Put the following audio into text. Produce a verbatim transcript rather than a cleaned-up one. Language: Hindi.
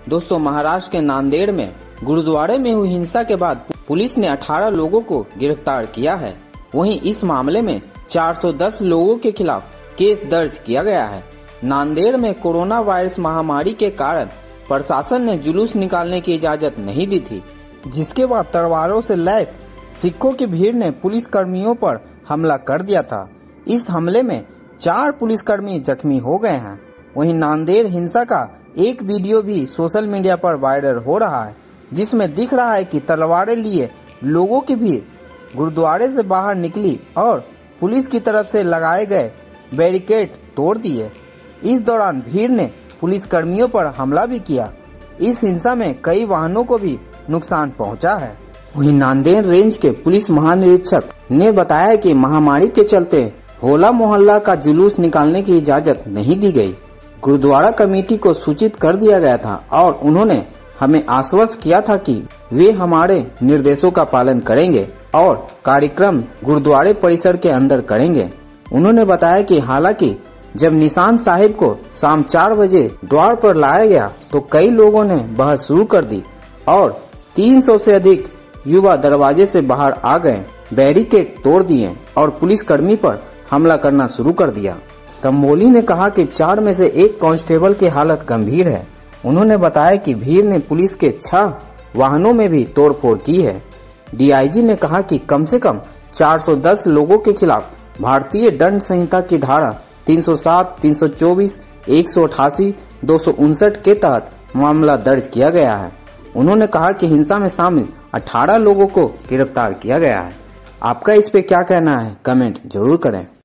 दोस्तों, महाराष्ट्र के नांदेड़ में गुरुद्वारे में हुई हिंसा के बाद पुलिस ने अठारह लोगों को गिरफ्तार किया है। वहीं इस मामले में चार सौ दस लोगों के खिलाफ केस दर्ज किया गया है। नांदेड़ में कोरोना वायरस महामारी के कारण प्रशासन ने जुलूस निकालने की इजाजत नहीं दी थी, जिसके बाद तलवारों से लैस सिखों की भीड़ ने पुलिस कर्मियों पर हमला कर दिया था। इस हमले में चार पुलिसकर्मी जख्मी हो गए हैं। वहीं नांदेड़ हिंसा का एक वीडियो भी सोशल मीडिया पर वायरल हो रहा है, जिसमें दिख रहा है कि तलवारें लिए लोगों की भीड़ गुरुद्वारे से बाहर निकली और पुलिस की तरफ से लगाए गए बैरिकेड तोड़ दिए। इस दौरान भीड़ ने पुलिस कर्मियों पर हमला भी किया। इस हिंसा में कई वाहनों को भी नुकसान पहुंचा है। वहीं नांदेड़ रेंज के पुलिस महानिरीक्षक ने बताया कि महामारी के चलते होला मोहल्ला का जुलूस निकालने की इजाजत नहीं दी गई। गुरुद्वारा कमेटी को सूचित कर दिया गया था और उन्होंने हमें आश्वस्त किया था कि वे हमारे निर्देशों का पालन करेंगे और कार्यक्रम गुरुद्वारे परिसर के अंदर करेंगे। उन्होंने बताया कि हालांकि जब निशान साहिब को शाम चार बजे द्वार पर लाया गया तो कई लोगों ने बहस शुरू कर दी और तीन सौ से अधिक युवा दरवाजे से बाहर आ गए, बैरिकेड तोड़ दिए और पुलिसकर्मी पर हमला करना शुरू कर दिया। तंबोली ने कहा कि चार में से एक कांस्टेबल की हालत गंभीर है। उन्होंने बताया कि भीड़ ने पुलिस के छह वाहनों में भी तोड़फोड़ की है। डीआईजी ने कहा कि कम से कम चार सौ दस लोगों के खिलाफ भारतीय दंड संहिता की धारा तीन सौ सात, तीन सौ चौबीस, एक सौ अठासी, दो सौ उनसठ के तहत मामला दर्ज किया गया है। उन्होंने कहा कि हिंसा में शामिल अठारह लोगों को गिरफ्तार किया गया है। आपका इस पे क्या कहना है, कमेंट जरूर करें।